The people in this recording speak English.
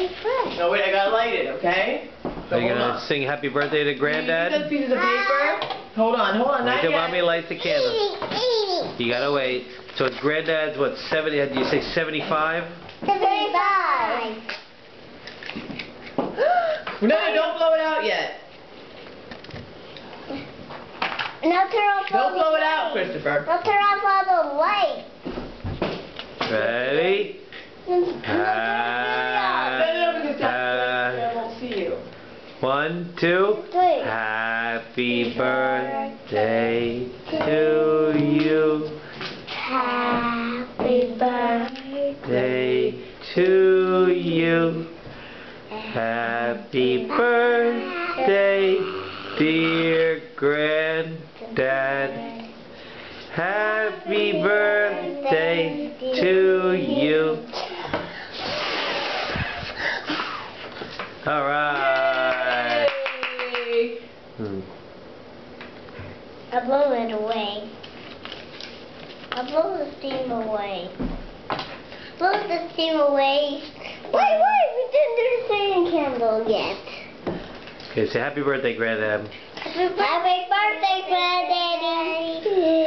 Wait, first. No, wait, I gotta light it, okay? So Are you gonna sing happy birthday to Granddad? Those pieces of paper. Hold on, Wait till Mommy lights the candle. 80. You gotta wait. So it's Granddad's, what, 70, did you say 75? 75. No, don't blow it out yet. Now turn off all Don't blow it out, Christopher. Now turn off all the lights. Ready? No, because I won't see you. 1, 2. 3. Happy birthday to you. Happy Day to you. Happy birthday, dear Granddad. Happy birthday to you. All right. I'll blow it away. I'll blow the steam away. Blow the steam away. Wait, we didn't do the singing candle yet. Okay, say happy birthday, Granddad. Happy birthday, Granddaddy.